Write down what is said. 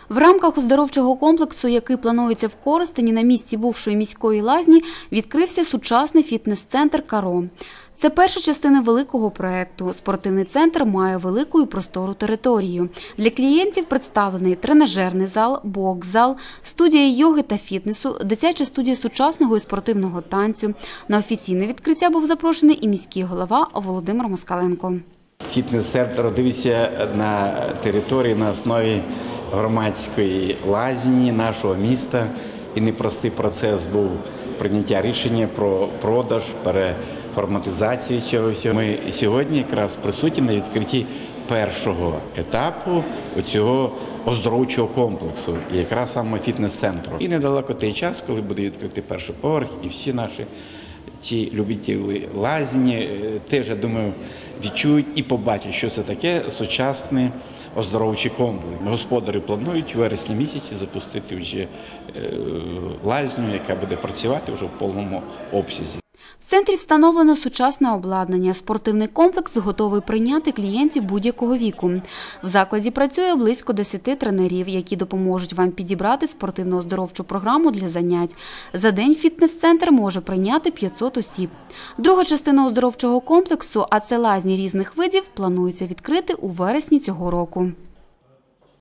В рамках оздоровчого комплексу, який планується в Коростені на місці бувшої міської лазні, відкрився сучасний фітнес-центр «Каро». Це перша частина великого проєкту. Спортивний центр має велику і простору територію. Для клієнтів представлений тренажерний зал, бокс-зал, студія йоги та фітнесу, дитяча студія сучасного і спортивного танцю. На офіційне відкриття був запрошений і міський голова Володимир Москаленко. Фітнес-центр родився на території на основі громадської лазні нашого міста. І непростий процес був прийняття рішення про продаж, переформатизацію цього всього. Ми сьогодні якраз присутні на відкритті першого етапу цього оздоровчого комплексу, і якраз саме фітнес-центру. І недалеко той час, коли буде відкритий перший поверх, і всі наші ті любителі лазні теж, я думаю, відчують і побачать, що це таке сучасний оздоровчий комплекс. Господарі планують у вересні місяці запустити вже лазню, яка буде працювати вже в повному обсязі. В центрі встановлено сучасне обладнання. Спортивний комплекс готовий прийняти клієнтів будь-якого віку. В закладі працює близько 10 тренерів, які допоможуть вам підібрати спортивно-оздоровчу програму для занять. За день фітнес-центр може прийняти 500 осіб. Друга частина оздоровчого комплексу, а це лазні різних видів, планується відкрити у вересні цього року.